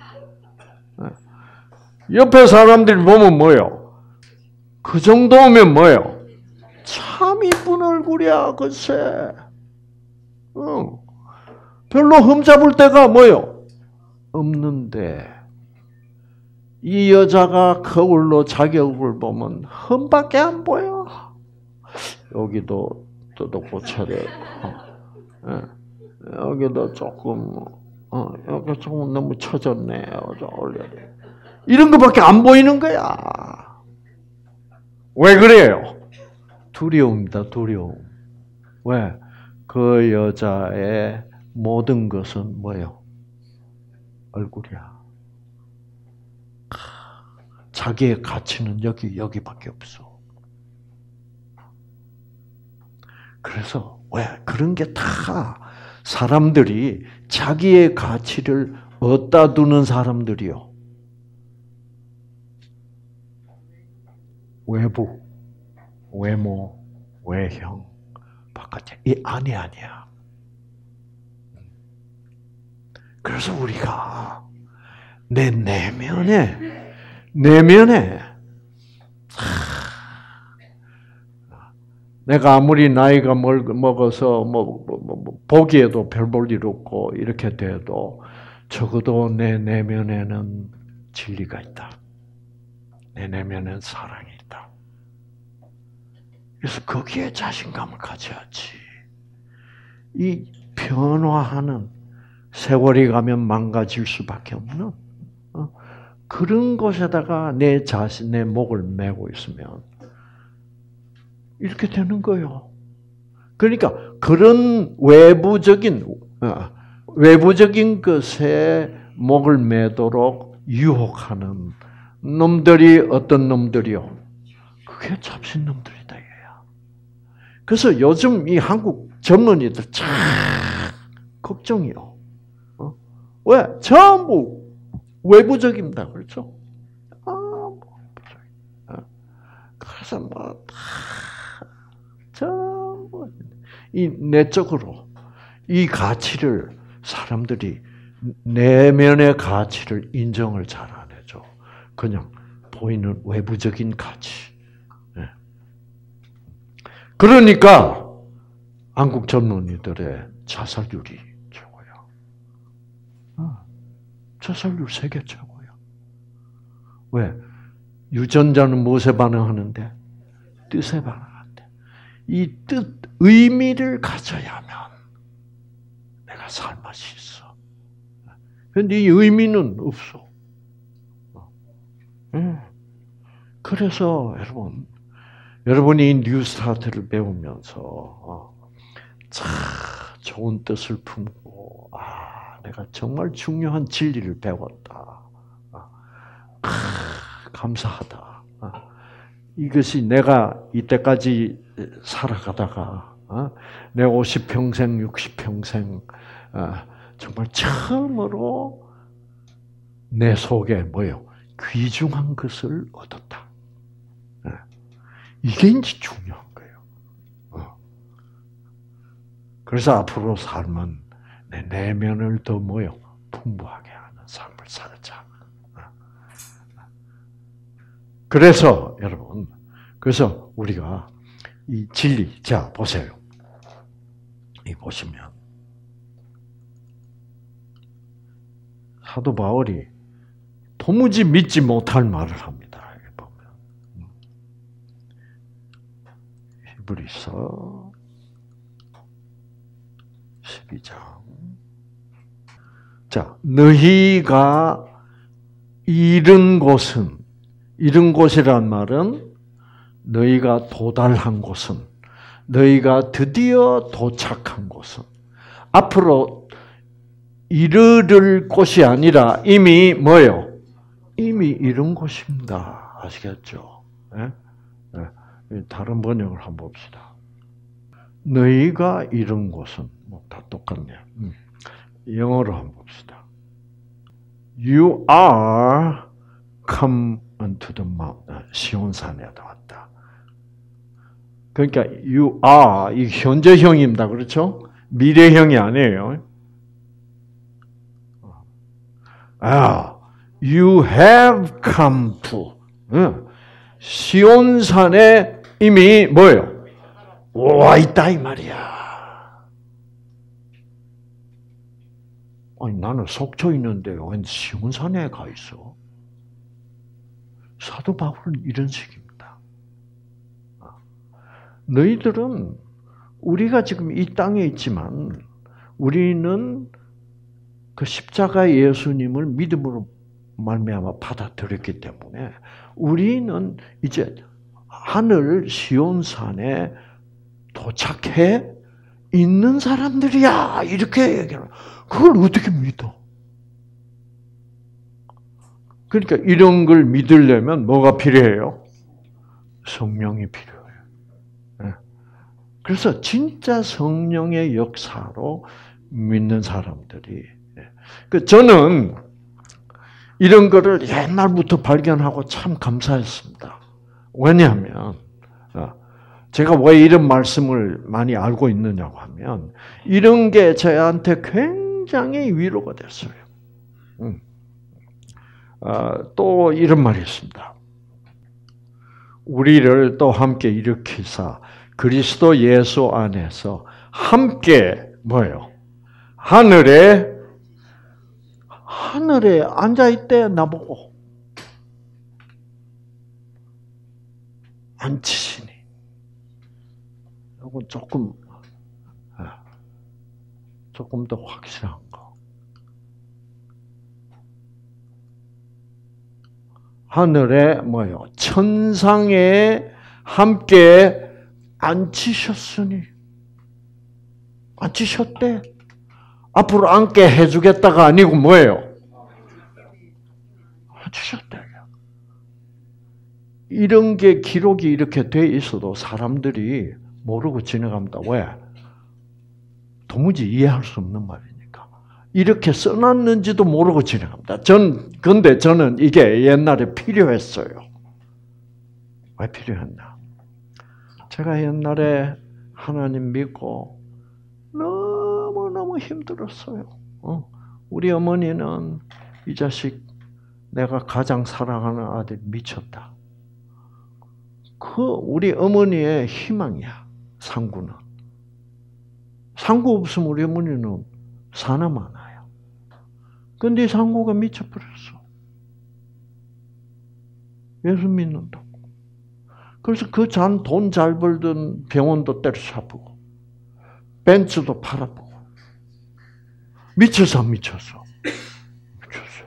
옆에 사람들이 보면 뭐예요? 그 정도면 뭐예요? 참 이쁜 얼굴이야 글쎄. 응. 별로 흠잡을 데가 뭐예요? 없는데 이 여자가 거울로 자기 얼굴을 보면 흠밖에 안 보여. 여기도 또도 고쳐야 되고, 어. 여기도 조금, 어, 여기 조금 너무 처졌네. 좀 올려야 돼. 이런 것밖에 안 보이는 거야. 왜 그래요? 두려움이다, 두려움. 왜? 그 여자의 모든 것은 뭐예요? 얼굴이야. 자기의 가치는 여기, 여기밖에 없어. 그래서, 왜? 그런 게 다 사람들이 자기의 가치를 어디다 두는 사람들이요? 외부, 외모, 외형, 바깥에. 이 안이 아니야. 그래서 우리가 내 내면에, 내면에, 내가 아무리 나이가 먹어서 뭐, 뭐, 뭐 보기에도 별 볼 일 없고 이렇게 돼도 적어도 내 내면에는 진리가 있다. 내 내면에는 사랑이 있다. 그래서 거기에 자신감을 가져야지. 이 변화하는 세월이 가면 망가질 수밖에 없는 어? 그런 것에다가 내 자신, 내 목을 메고 있으면 이렇게 되는 거예요. 그러니까 그런 외부적인 어, 외부적인 것에 목을 매도록 유혹하는 놈들이 어떤 놈들이요? 그게 잡신 놈들이다 이거야. 그래서 요즘 이 한국 젊은이들 참 걱정이요. 어? 왜? 전부 외부적입니다. 그렇죠? 아, 뭐, 그래서 뭐 전부 이 내적으로 이 가치를 사람들이 내면의 가치를 인정을 잘 안 해줘. 그냥 보이는 외부적인 가치. 그러니까 한국 젊은이들의 자살률이 최고야. 자살률 세계 최고야. 왜? 유전자는 무엇에 반응하는데? 뜻에 반응한대. 이 뜻, 의미를 가져야만 내가 살 맛이 있어. 그런데 이 의미는 없어. 그래서 여러분, 여러분이 뉴스타트를 배우면서 참 좋은 뜻을 품고 아, 내가 정말 중요한 진리를 배웠다. 아, 감사하다. 이것이 내가 이때까지 살아가다가 내 오십 평생, 육십 평생 정말 처음으로 내 속에 뭐요? 귀중한 것을 얻었다. 이게 이제 중요한 거예요. 그래서 앞으로 삶은 내 내면을 더 뭐요? 풍부하게 하는 삶을 살자. 그래서 여러분, 그래서 우리가 이 진리, 자 보세요. 이 보시면 사도 바울이 도무지 믿지 못할 말을 합니다. 히브리서 십이 장 자, 너희가 이른 곳은, 이른 곳이란 말은 너희가 도달한 곳은, 너희가 드디어 도착한 곳은, 앞으로 이르를 곳이 아니라 이미 뭐요? 이미 이른 곳입니다. 아시겠죠? 네? 네. 다른 번역을 한번 봅시다. 너희가 이른 곳은, 뭐 다 똑같네요. 음. 영어로 한번 봅시다. You are come unto the mountain. 시온산에 왔다. 그러니까 you are 이 현재형입니다. 그렇죠? 미래형이 아니에요. 아, you have come to. 시온산에 이미 뭐예요? 와 있다 이 말이야. 아니 나는 속초 있는데 웬 시온산에 가 있어? 사도 바울은 이런 식입니다. 너희들은 우리가 지금 이 땅에 있지만 우리는 그 십자가 예수님을 믿음으로 말미암아 받아들였기 때문에 우리는 이제 하늘 시온산에 도착해 있는 사람들이야 이렇게 얘기해요. 그걸 어떻게 믿어? 그러니까 이런 걸 믿으려면 뭐가 필요해요? 성령이 필요해요. 그래서 진짜 성령의 역사로 믿는 사람들이, 그 저는 이런 거를 옛날부터 발견하고 참 감사했습니다. 왜냐하면 제가 왜 이런 말씀을 많이 알고 있느냐고 하면 이런 게 저한테 굉장히 위로가 됐어요. 또 이런 말이 있습니다. 우리를 또 함께 일으키사 그리스도 예수 안에서 함께 뭐예요? 하늘에 하늘에 앉아 있대 나보고 앉히시니. 이건 조금 조금 더 확실한 거. 하늘에 뭐예요? 천상에 함께 앉히셨으니. 앉히셨대. 앞으로 앉게 해주겠다가 아니고 뭐예요? 앉히셨대. 이런 게 기록이 이렇게 돼 있어도 사람들이 모르고 지나갑니다. 왜? 도무지 이해할 수 없는 말이니까. 이렇게 써놨는지도 모르고 지나갑니다. 전, 근데 저는 이게 옛날에 필요했어요. 왜 필요했나? 제가 옛날에 하나님 믿고 너무너무 힘들었어요. 어? 우리 어머니는 이 자식 내가 가장 사랑하는 아들 미쳤다. 그 우리 어머니의 희망이야. 상구는. 상구 없으면 우리 어머니는 사나 마나요. 근데 상구가 미쳐버렸어. 예수 믿는다고. 그래서 그 잔 돈 잘 벌던 병원도 때려잡고 벤츠도 팔아보고 미쳐서 미쳤어. 미쳤어.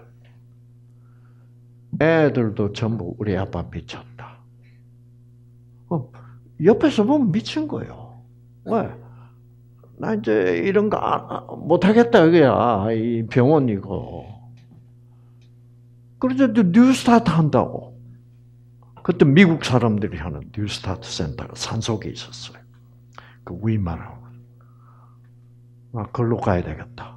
애들도 전부 우리 아빠 미쳤다. 어, 옆에서 보면 미친 거예요. 왜? 나 이제 이런 거 못하겠다 이거야. 이 병원이고. 그래서 뉴스타트 한다고. 그때 미국 사람들이 하는 뉴스타트 센터가 산속에 있었어요. 그 위마라고. 아, 그걸로 가야 되겠다.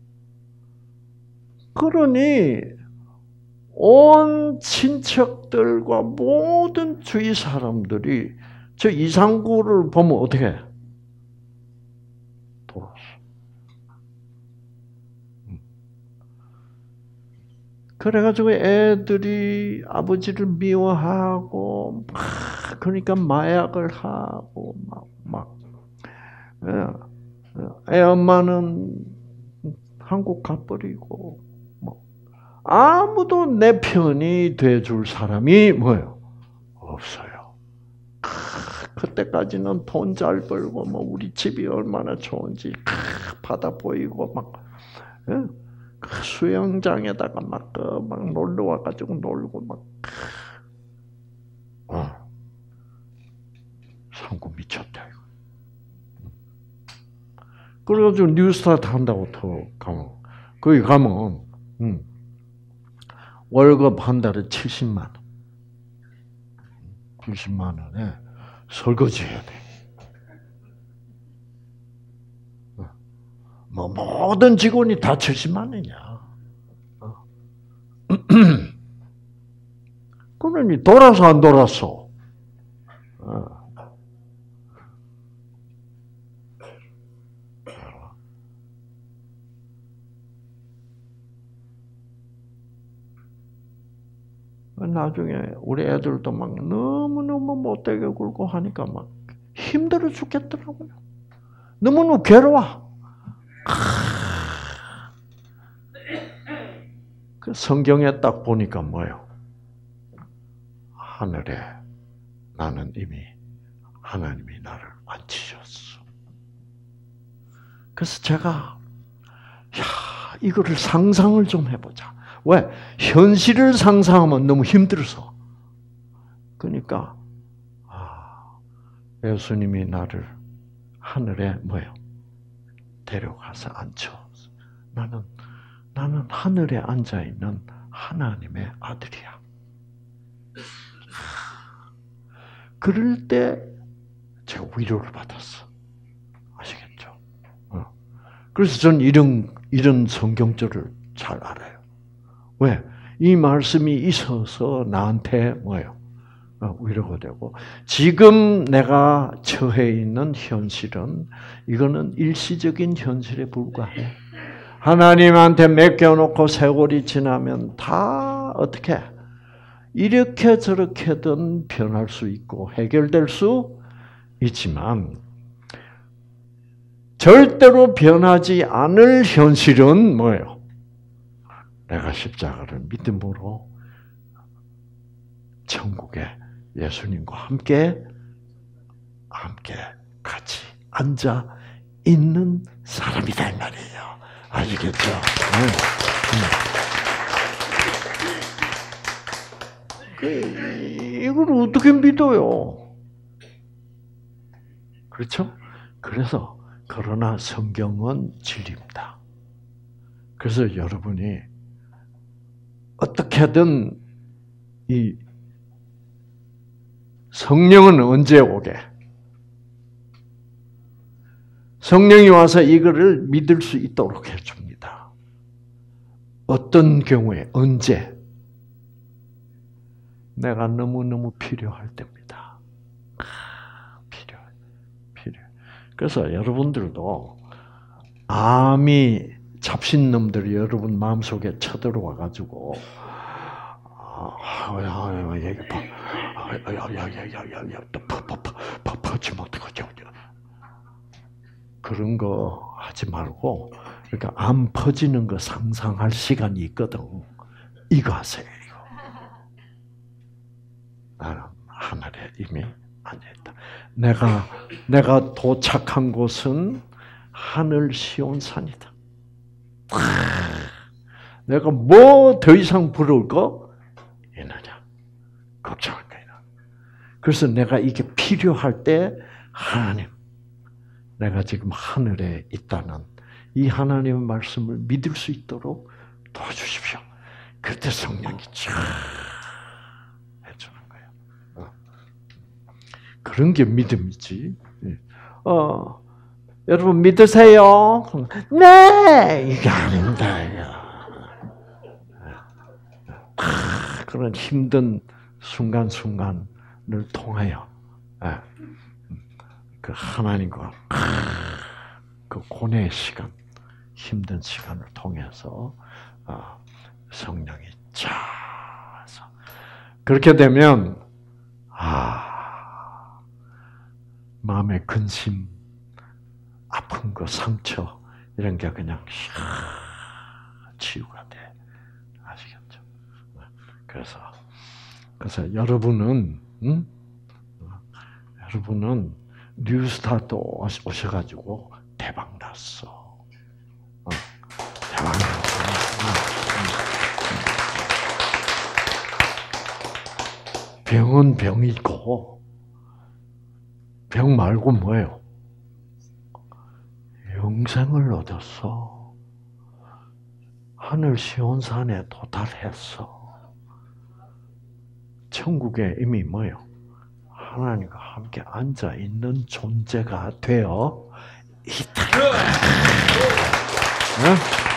그러니 온 친척들과 모든 주위 사람들이 저 이상구를 보면 어떻게 해? 돌았어. 그래가지고 애들이 아버지를 미워하고 막 그러니까 마약을 하고 막 막 애 엄마는 한국 가버리고 뭐 아무도 내 편이 돼줄 사람이 뭐예요? 없어요. 그때까지는 돈 잘 벌고 뭐 우리 집이 얼마나 좋은지 바다 보이고 막 그 수영장에다가 막, 그, 막 놀러 와가지고 놀고 막, 어, 상구 미쳤다 이거. 그래가지고 뉴스타트 한다고 더 가면 거기 가면 음, 월급 한 달에 칠십만 원, 칠십만 원에 설거지 해야 돼. 뭐 모든 직원이 다 칠십만 원이냐. 그러니 돌아서 안 돌았어. 나중에 우리 애들도 막 너무너무 못되게 굴고 하니까 막 힘들어 죽겠더라고요. 너무너무 괴로워. 그 성경에 딱 보니까 뭐예요? 하늘에 나는 이미 하나님이 나를 앉히셨어. 그래서 제가 야 이거를 상상을 좀 해보자. 왜? 현실을 상상하면 너무 힘들어서. 그러니까 아, 예수님이 나를 하늘에 뭐예요? 데려가서 앉혀. 나는 나는 하늘에 앉아 있는 하나님의 아들이야. 그럴 때 제가 위로를 받았어. 아시겠죠? 어. 그래서 전 이런 이런 성경절을 잘 알아요. 왜? 이 말씀이 있어서 나한테 뭐예요? 어, 위로가 되고 지금 내가 처해 있는 현실은 이거는 일시적인 현실에 불과해. 하나님한테 맡겨놓고 세월이 지나면 다 어떻게 이렇게 저렇게든 변할 수 있고 해결될 수 있지만 절대로 변하지 않을 현실은 뭐예요? 내가 십자가를 믿음으로 천국에 예수님과 함께 함께 같이 앉아 있는 사람이다 이 말이에요. 아시겠죠? 네. 이걸 어떻게 믿어요? 그렇죠? 그래서 그러나 성경은 진리입니다. 그래서 여러분이 어떻게든 이 성령은 언제 오게? 성령이 와서 이거를 믿을 수 있도록 해줍니다. 어떤 경우에, 언제? 내가 너무너무 필요할 때입니다. 필요해. 필요해. 그래서 여러분들도 암이 잡신 놈들이 여러분 마음속에 쳐들어와가지고, 아, 야, 야, 얘기 봐. 야, 야, 야, 야, 야, 야, 또 퍼, 퍼, 퍼, 퍼, 퍼지 못하고, 그런 거 하지 말고, 그러니까 암 퍼지는 거 상상할 시간이 있거든. 이거 하세요, 이거. 나는 하늘에 이미 앉아있다. 내가, 내가 도착한 곳은 하늘 시온산이다. 내가 뭐 더 이상 부러울 거 있느냐? 걱정할 거 있나? 그래서 내가 이게 필요할 때 하나님, 내가 지금 하늘에 있다는 이 하나님의 말씀을 믿을 수 있도록 도와주십시오. 그때 성령이 쫙 해주는 거예요. 어. 그런 게 믿음이지. 어, 여러분 믿으세요? 네! 이게 아닙니다. 아, 그런 힘든 순간순간을 통하여 그 하나님과 그 고뇌의 시간, 힘든 시간을 통해서 성령이 차서 그렇게 되면 아 마음의 근심, 아픈 거, 상처 이런 게 그냥 치유가 돼. 아시겠죠? 그래서 그래서 여러분은 응? 여러분은 뉴스타트 오셔가지고 대박 났어. 어, 대박 났어. 병은 병이고 병 말고 뭐예요? 영생을 얻었어. 하늘 시온산에 도달했어. 천국에 이미 뭐예요? 하나님과 함께 앉아 있는 존재가 되어 있다. 네?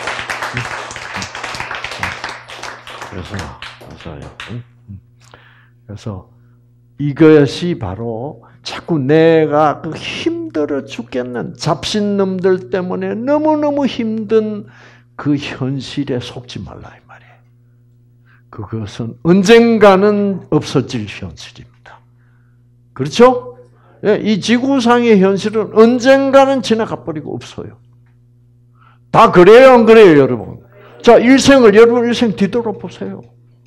그래서, 그래서요. 그래서 이것이 바로 자꾸 내가 그 힘들어 죽겠는 잡신놈들 때문에 너무너무 힘든 그 현실에 속지 말라 이 말이에요. 그것은 언젠가는 없어질 현실입니다. 그렇죠? 이 지구상의 현실은 언젠가는 지나가 버리고 없어요. 다 그래요, 안 그래요, 여러분? 자, 일생을 여러분 일생 뒤돌아보세요.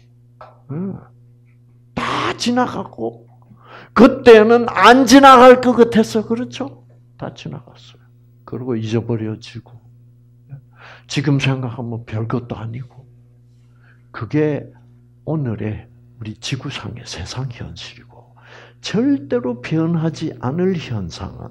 다 지나가고 그때는 안 지나갈 것 같았어. 그렇죠? 다 지나갔어요. 그리고 잊어버려지고 지금 생각하면 별것도 아니고 그게 오늘의 우리 지구상의 세상 현실이고 절대로 변하지 않을 현상은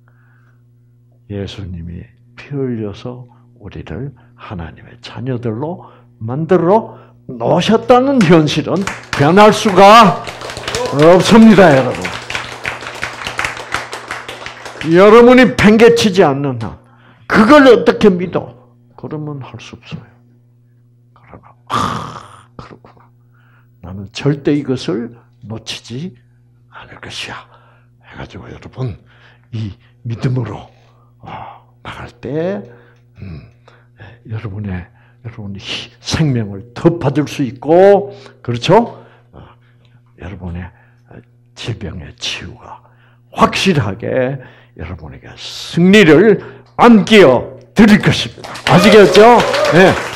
예수님이 피 흘려서 우리를 하나님의 자녀들로 만들어 놓으셨다는 현실은 변할 수가 없습니다, 여러분. 여러분이 팽개치지 않는 한 그걸 어떻게 믿어? 그러면 할 수 없어요. 그러면 아, 그렇구나. 나는 절대 이것을 놓치지 않을 것이야. 해가지고 여러분 이 믿음으로 나갈 때 음, 여러분의 여러분이 생명을 더 받을 수 있고, 그렇죠? 어, 여러분의 질병의 치유가 확실하게 여러분에게 승리를 안겨 드릴 것입니다. 아시겠죠? 네.